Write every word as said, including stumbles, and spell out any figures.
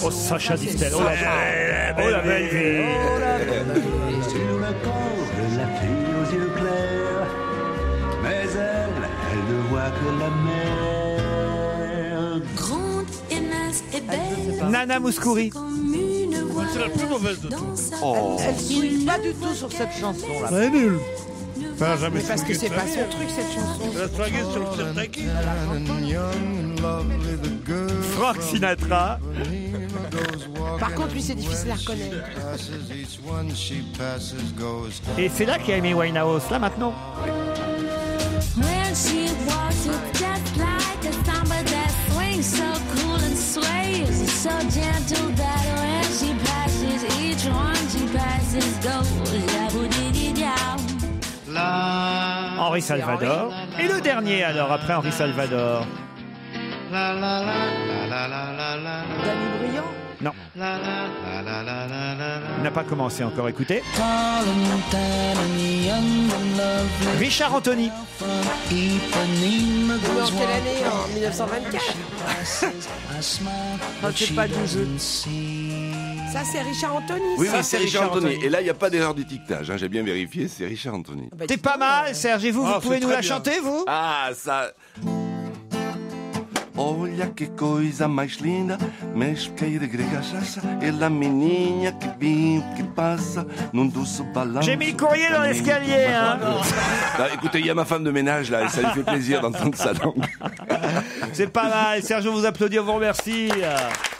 Oh, Sacha Distel. Oh, la belle, oh, la belle vie. Sur le corps de la fille aux yeux clairs, mais elle, elle ne voit que la mer. Grande et mince et belle. Nana Mouskouri. C'est la plus mauvaise de tout. Oh. Elle suit pas du tout sur cette chanson-là. Elle est nulle. Enfin, jamais Mais parce que c'est pas son truc cette chanson. Elle a swagé sur le Kentucky. Frank Sinatra. Par contre, lui, c'est difficile à reconnaître. Et c'est là qu'il y a Amy Winehouse, là maintenant. When she walks, it's just like a samba that swings so cool and sways so gentle that when she passes, each one she passes goes la-bou-di-di-down. Henri Salvador. Et le dernier alors, après Henri Salvador. Danny Briand. Non. Il n'a pas commencé encore, écoutez. Richard Anthony. Mais en quelle année? En mille neuf cent vingt-quatre. Non, c'est pas du jeu. Ça, c'est Richard Anthony. Oui, ça. oui, c'est Richard Anthony. Et là, il n'y a pas d'erreur d'étiquetage. Hein. J'ai bien vérifié, c'est Richard Anthony. Bah, T'es pas mal, Serge. Et vous, vous Ah, pouvez c'est nous très la bien. chanter, vous? Ah, ça... Olha que coisa mais linda, mesqueira gregachaça, e la menina que vem, que passa, num doce balanço. J'ai mis le courrier dans l'escalier, hein. Bah, écoutez, il y a ma femme de ménage là, et ça lui fait plaisir d'entendre sa langue. C'est pas mal. Serge, on vous applaudit, on vous remercie.